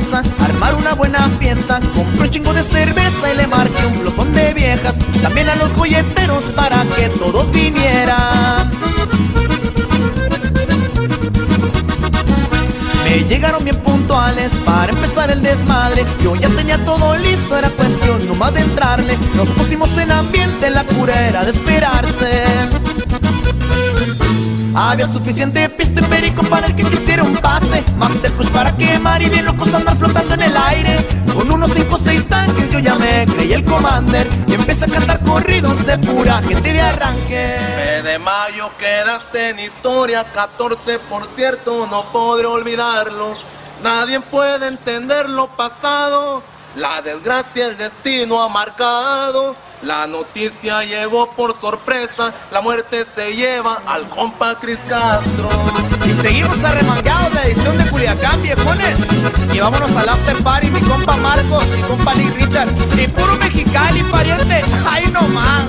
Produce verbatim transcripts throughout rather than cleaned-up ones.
cabeza armar una buena fiesta. Compré un chingo de cerveza y le marqué un flotón de viejas, también a los golleteros para que todos vinieran. Me llegaron bien puntuales para empezar el desmadre. Yo ya tenía todo listo, era cuestión nomás de entrarle. Nos pusimos en ambiente, la cura era de esperarse. Había suficiente pista y perico para el que quisiera un pase, Master Crush para quemar y bien locos andar flotando en el aire. Con unos cinco o seis tanques yo ya me creí el Commander y empecé a cantar corridos de pura gente de arranque. nueve de mayo quedaste en historia, catorce por cierto no podré olvidarlo. Nadie puede entender lo pasado, la desgracia el destino ha marcado. La noticia llegó por sorpresa, la muerte se lleva al compa Chris Castro. Y seguimos arremangados la edición de Culiacán, viejones. Y vámonos al after party, mi compa Marcos, mi compa Lee Richard, y puro Mexicali, pariente, ahí nomás.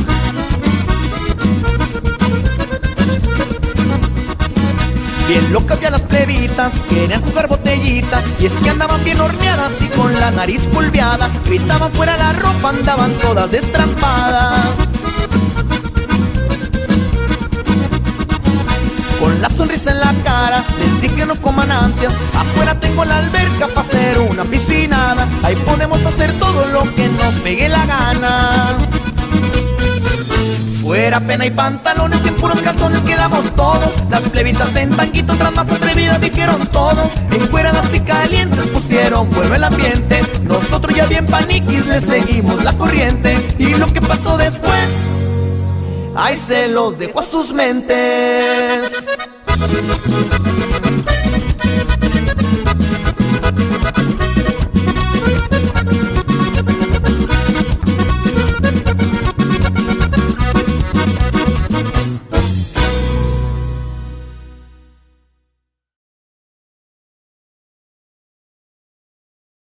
Bien locas ya las plebitas, querían jugar botellita, y es que andaban bien horneadas y con la nariz pulveada. Gritaban fuera la ropa, andaban todas destrampadas. Con la sonrisa en la cara, les dije no coman ansias. Afuera tengo la alberca para hacer una piscinada. Ahí podemos hacer todo lo que nos pegue la gana. Fuera pena y pantalones y en puros calzones quedamos todos. Las plebitas en tanguito tras más atrevidas dijeron todo. Encueradas y calientes pusieron fuego el ambiente. Nosotros ya bien paniquis les seguimos la corriente. Y lo que pasó después, ahí se los dejo a sus mentes.